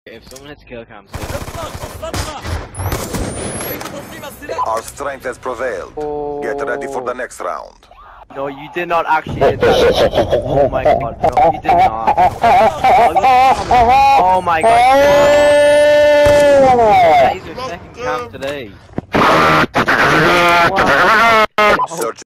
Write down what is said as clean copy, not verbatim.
If someone hits Killcam, Our strength has prevailed. Get ready for the next round. No, you did not actually hit that. Oh my god, no, you did not. Oh my god. That is your second cam today. Search